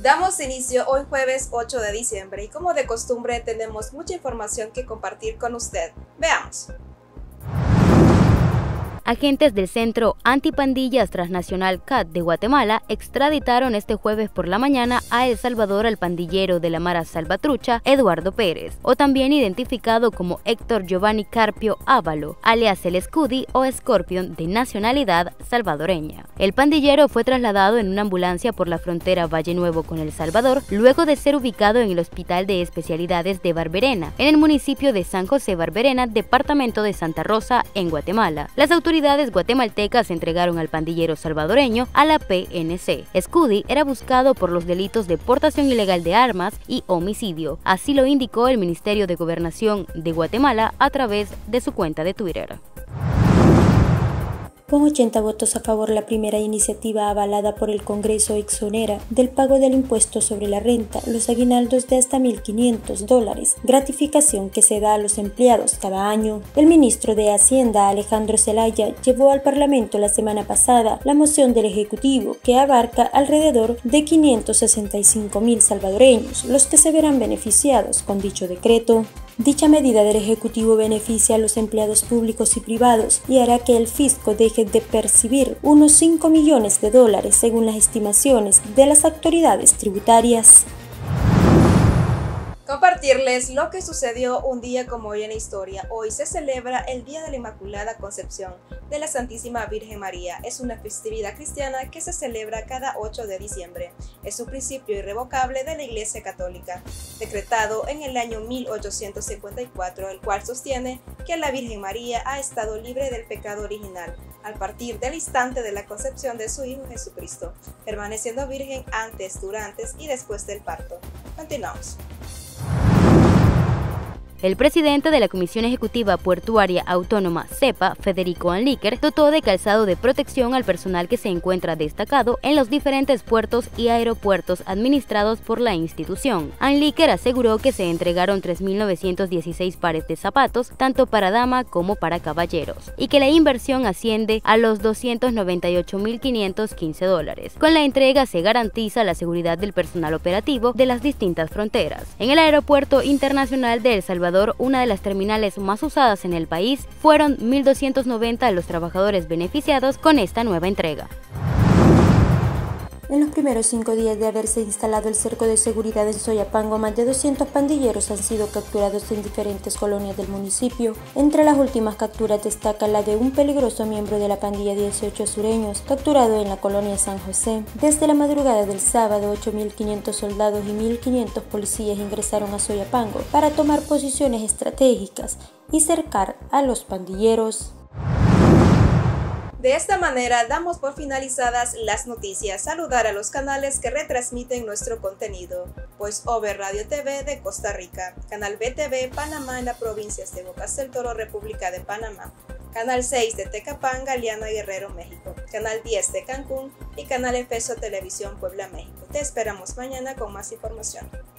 Damos inicio hoy jueves 8 de diciembre y como de costumbre tenemos mucha información que compartir con usted. Veamos. Agentes del Centro Antipandillas Transnacional CAT de Guatemala extraditaron este jueves por la mañana a El Salvador al pandillero de la Mara Salvatrucha, Eduardo Pérez, o también identificado como Héctor Giovanni Carpio Ávalo, alias el Scudi o Scorpion, de nacionalidad salvadoreña. El pandillero fue trasladado en una ambulancia por la frontera Valle Nuevo con El Salvador, luego de ser ubicado en el Hospital de Especialidades de Barberena, en el municipio de San José Barberena, departamento de Santa Rosa, en Guatemala. Las autoridades guatemaltecas entregaron al pandillero salvadoreño a la PNC. Scudi era buscado por los delitos de portación ilegal de armas y homicidio. Así lo indicó el Ministerio de Gobernación de Guatemala a través de su cuenta de Twitter. Con 80 votos a favor, la primera iniciativa avalada por el Congreso exonera del pago del impuesto sobre la renta los aguinaldos de hasta $1.500, gratificación que se da a los empleados cada año. El ministro de Hacienda, Alejandro Zelaya, llevó al Parlamento la semana pasada la moción del Ejecutivo que abarca alrededor de 565.000 salvadoreños, los que se verán beneficiados con dicho decreto. Dicha medida del Ejecutivo beneficia a los empleados públicos y privados y hará que el fisco deje de percibir unos $5 millones según las estimaciones de las autoridades tributarias. Compartirles lo que sucedió un día como hoy en la historia. Hoy se celebra el Día de la Inmaculada Concepción de la Santísima Virgen María. Es una festividad cristiana que se celebra cada 8 de diciembre. Es un principio irrevocable de la Iglesia Católica, decretado en el año 1854, el cual sostiene que la Virgen María ha estado libre del pecado original al partir del instante de la concepción de su Hijo Jesucristo, permaneciendo virgen antes, durante y después del parto. Continuamos. El presidente de la Comisión Ejecutiva Portuaria Autónoma, CEPA, Federico Anlíquer, dotó de calzado de protección al personal que se encuentra destacado en los diferentes puertos y aeropuertos administrados por la institución. Anlíquer aseguró que se entregaron 3.916 pares de zapatos, tanto para dama como para caballeros, y que la inversión asciende a los $298.515. Con la entrega se garantiza la seguridad del personal operativo de las distintas fronteras. En el Aeropuerto Internacional de El Salvador, una de las terminales más usadas en el país, fueron 1.290 los trabajadores beneficiados con esta nueva entrega. En los primeros 5 días de haberse instalado el cerco de seguridad en Soyapango, más de 200 pandilleros han sido capturados en diferentes colonias del municipio. Entre las últimas capturas destaca la de un peligroso miembro de la pandilla 18 Sureños, capturado en la colonia San José. Desde la madrugada del sábado, 8.500 soldados y 1.500 policías ingresaron a Soyapango para tomar posiciones estratégicas y cercar a los pandilleros. De esta manera damos por finalizadas las noticias. Saludar a los canales que retransmiten nuestro contenido: Voice Over Radio TV de Costa Rica, Canal BTV Panamá en las provincias de Bocas del Toro, República de Panamá, Canal 6 de Tecapán, Galeana, Guerrero, México, Canal 10 de Cancún y Canal Efeso Televisión Puebla, México. Te esperamos mañana con más información.